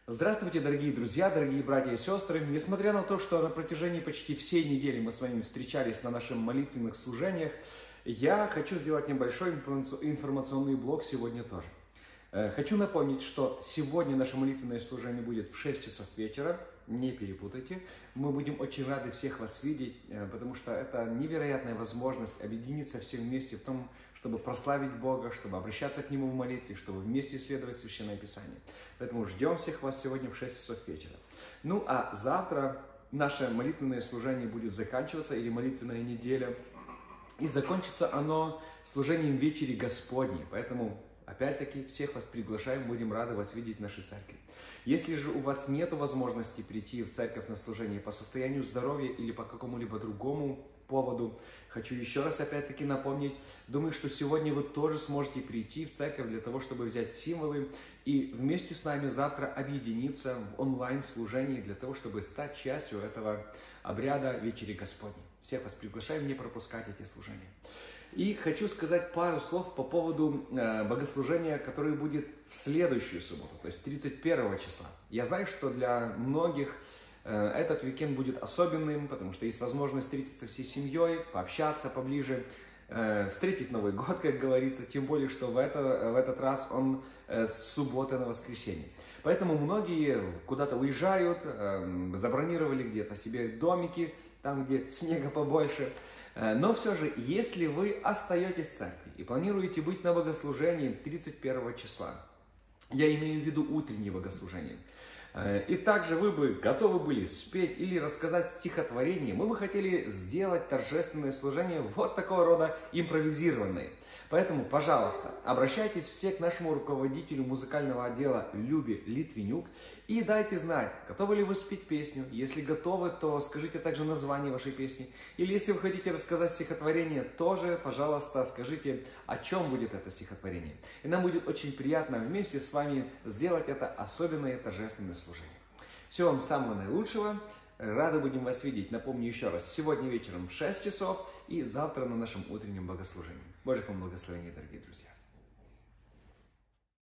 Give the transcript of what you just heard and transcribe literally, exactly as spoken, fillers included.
Здравствуйте, дорогие друзья, дорогие братья и сестры. Несмотря на то, что на протяжении почти всей недели мы с вами встречались на наших молитвенных служениях, я хочу сделать небольшой информационный блок сегодня тоже. Хочу напомнить, что сегодня наше молитвенное служение будет в шесть часов вечера, не перепутайте. Мы будем очень рады всех вас видеть, потому что это невероятная возможность объединиться все вместе в том, чтобы прославить Бога, чтобы обращаться к Нему в молитве, чтобы вместе исследовать Священное Писание. Поэтому ждем всех вас сегодня в шесть часов вечера. Ну а завтра наше молитвенное служение будет заканчиваться, или молитвенная неделя, и закончится оно служением вечери Господней. Поэтому опять-таки всех вас приглашаем, будем рады вас видеть в нашей церкви. Если же у вас нет возможности прийти в церковь на служение по состоянию здоровья или по какому-либо другому поводу, хочу еще раз опять-таки напомнить, думаю, что сегодня вы тоже сможете прийти в церковь для того, чтобы взять символы и вместе с нами завтра объединиться в онлайн-служении для того, чтобы стать частью этого обряда Вечери Господней. Всех вас приглашаем не пропускать эти служения. И хочу сказать пару слов по поводу э, богослужения, которое будет в следующую субботу, то есть тридцать первого числа. Я знаю, что для многих э, этот уикенд будет особенным, потому что есть возможность встретиться всей семьей, пообщаться поближе, э, встретить Новый год, как говорится, тем более, что в, это, в этот раз он э, с субботы на воскресенье. Поэтому многие куда-то уезжают, э, забронировали где-то себе домики, там, где снега побольше. Но все же, если вы остаетесь в церкви и планируете быть на богослужении тридцать первого числа, я имею в виду утреннее богослужение, и также вы бы готовы были спеть или рассказать стихотворение, мы бы хотели сделать торжественное служение вот такого рода импровизированное. Поэтому, пожалуйста, обращайтесь все к нашему руководителю музыкального отдела Любе Литвинюк и дайте знать, готовы ли вы спеть песню. Если готовы, то скажите также название вашей песни. Или если вы хотите рассказать стихотворение, тоже, пожалуйста, скажите, о чем будет это стихотворение. И нам будет очень приятно вместе с вами сделать это особенное торжественное служение. Всего вам самого наилучшего. Рады будем вас видеть. Напомню еще раз, сегодня вечером в шесть часов и завтра на нашем утреннем богослужении. Божьих вам благословений, дорогие друзья.